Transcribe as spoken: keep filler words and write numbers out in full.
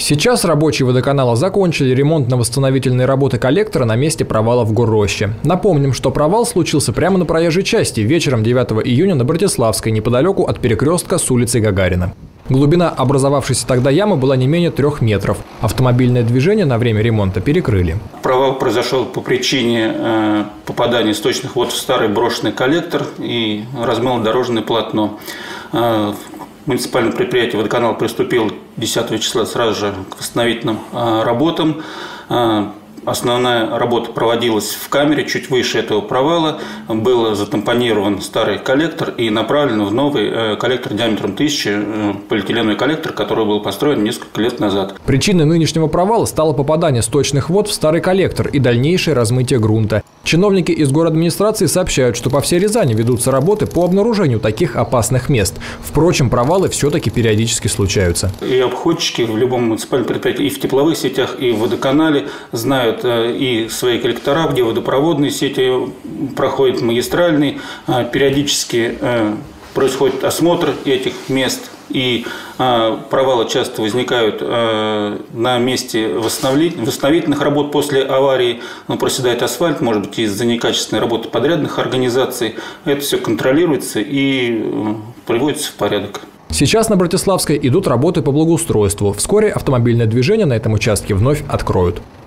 Сейчас рабочие водоканала закончили ремонтно-восстановительные работы коллектора на месте провала в Горроще. Напомним, что провал случился прямо на проезжей части вечером девятого июня на Братиславской, неподалеку от перекрестка с улицей Гагарина. Глубина образовавшейся тогда ямы была не менее трех метров. Автомобильное движение на время ремонта перекрыли. Провал произошел по причине попадания сточных вод в старый брошенный коллектор и размыло дорожное полотно. Муниципальное предприятие «Водоканал» приступило десятого числа сразу же к восстановительным работам. Основная работа проводилась в камере, чуть выше этого провала. Был затампонирован старый коллектор и направлен в новый коллектор диаметром тысяча, полиэтиленовый коллектор, который был построен несколько лет назад. Причиной нынешнего провала стало попадание сточных вод в старый коллектор и дальнейшее размытие грунта. Чиновники из городадминистрации сообщают, что по всей Рязани ведутся работы по обнаружению таких опасных мест. Впрочем, провалы все-таки периодически случаются. И обходчики в любом муниципальном предприятии, и в тепловых сетях, и в водоканале знают и свои коллектора, где водопроводные сети проходят, магистральные. Периодически происходит осмотр этих мест, и провалы часто возникают на месте восстановительных работ после аварии. Проседает асфальт, может быть, из-за некачественной работы подрядных организаций. Это все контролируется и приводится в порядок. Сейчас на Братиславской идут работы по благоустройству. Вскоре автомобильное движение на этом участке вновь откроют.